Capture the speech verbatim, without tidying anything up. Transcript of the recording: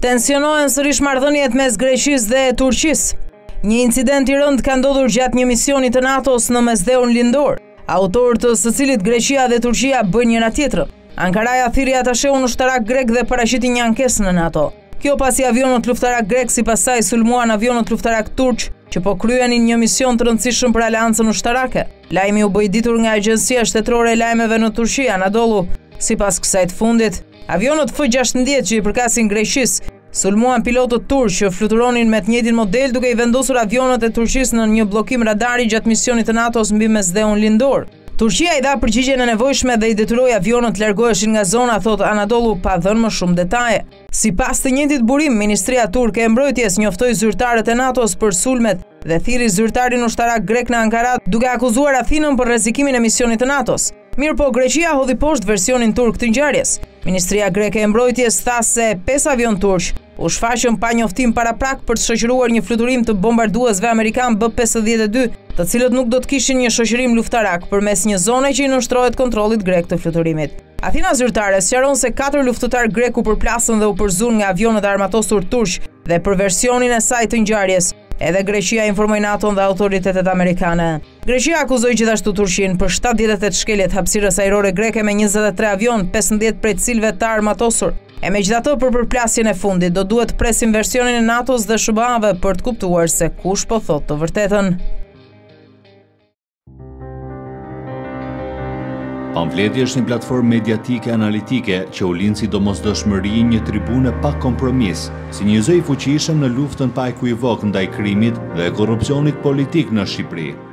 Tensionohen sërish marrëdhëniet mes Greqisë dhe Turqisë. Një incident i rënd ka ndodhur gjatë një misioni të NATO-s në mesdheun lindor, autorët së cilit Greqia dhe Turqia bëjnë njëra tjetrën. Ankaraja thiri atashehun ushtarak grek dhe paraqiti një ankesë në NATO. Kjo pasi avionët luftarak grek sipas saj sulmuan avionët luftarak turq që po kryenin një mision të rëndësishëm për aleancën ushtarake. Lajmi u bë i ditur nga Agjencia Shtetërore e Lajmeve në Turqi, Anadolu. Sipas kësaj të fundit, avionët F gjashtëdhjetë që i përkasin Greqisë sulmuan pilotët turq që fluturonin me të njëjtin model duke i vendosur avionët e Turqisë në një bllokim radari gjatë misionit të NATO-s mbi mesdheun lindor. Turqia i dha përgjigjen e nevojshme dhe i detyroi avionët të largoheshin nga zona, thot Anadolu, pa dhënë më shumë detaje. Sipas të njëjtit burim, Ministria Turke e Mbrojtjes njoftoi zyrtarët e NATO-s për sulmet dhe thiri zyrtarin ushtarak grek në Ankara duke akuzuar Athinën për rrezikimin e misionit të NATO-s. Mirë po, Greqia hodhi poshtë versionin turk të ngjarjes. Ministria greke e Mbrojtjes tha se pesë avion turq u shfaqën pa njoftim paraprak për të shoqëruar një fluturim të bombarduesve amerikan B pesëdhjetë e dy, të cilët nuk do të kishin një shoqërim luftarak përmes një zone që i nënshtrohet kontrollit grek të fluturimit. Athina zyrtare sqaron se katër luftëtar grek u përplasën dhe u përzun nga avionët armatosur turq dhe për versionin e saj të ngjarjes, edhe Greqia informoi NATO-n dhe autoritetet amerikane. Greqia akuzoi gjithashtu Turqinë për shtatëdhjetë e tetë shkeljet hapësirës ajrore greke me njëzet e tre avion, pesëdhjetë prej të cilëve të armatosur. E megjithatë, për përplasjen e fundit do duhet të presim versionin e NATO-s dhe S B A-ve për të kuptuar se kush po thot të vërtetën. Pamfleti është një platformë mediatike analitike që u lind si domosdoshmëri një tribune pa kompromis, si një zë i fuqishëm në luftën pa ekuivok ndaj krimit dhe korrupsionit politik në Shqipëri.